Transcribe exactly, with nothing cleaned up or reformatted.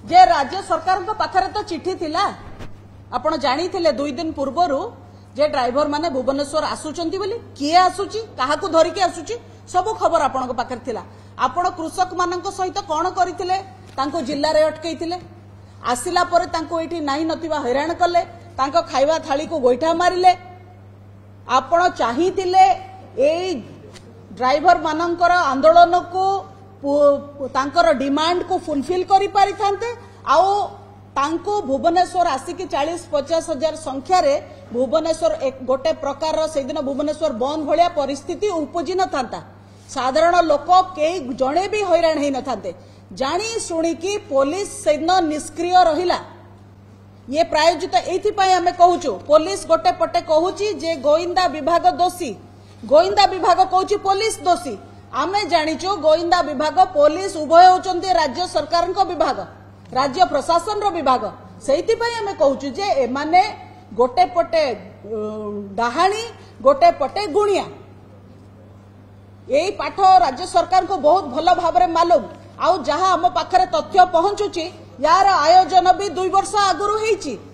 जे राज्य सरकार पाखरे तो चिठी थिला आपण जानी थिले दुई दिन पूर्वरु जे ड्राइवर माने भुवनेश्वर आसुचंती बोली किए आसुची काहाकू धरिकी आसुची सब खबर आपण पाखरे थिला आपण कृषक मानक सहित कौन करथिले तांको जिल्ला रे अटकैथिले आसिला परे तांको एठी नाही नथिबा हैरान कले तांको खाइबा थाली को गोइठा मारिले आपण चाहिथिले ए ड्राइवर मानकर आंदोलन को तांकर डिमांड को फुलफिल करि पारि थांते आउ तांको भुवनेश्वर आसिकी चालीस पचास हजार संख्या रे भुवनेश्वर एक गोटे प्रकार से दिन भुवनेश्वर बंद भलिया परिस्थिति उपजी न थांता साधारण लोक कई जणे भी हैरान है न थांते जानी शुणी की पुलिस से दिन निष्क्रिय रहिला ये प्रायोजित एथि पई हमें कहूचु पुलिस गोटे पटे कहूची जे गोइंदा विभाग दोषी गोइंदा विभाग कहूची पुलिस दोषी आमे जानिचो गोइंदा विभाग पुलिस उभय होचंती राज्य सरकार को विभाग राज्य प्रशासन रो विभाग सेति पई हमें कहूचु जे एमाने गोटे पटे डाहाणी गोटे पटे गुणिया यही पाठ राज्य सरकार को बहुत भल भाव में मालूम आउ जहां हम पाखरे तथ्य पहुंचुची यार आयोजन भी दुई वर्ष आगुरी होईची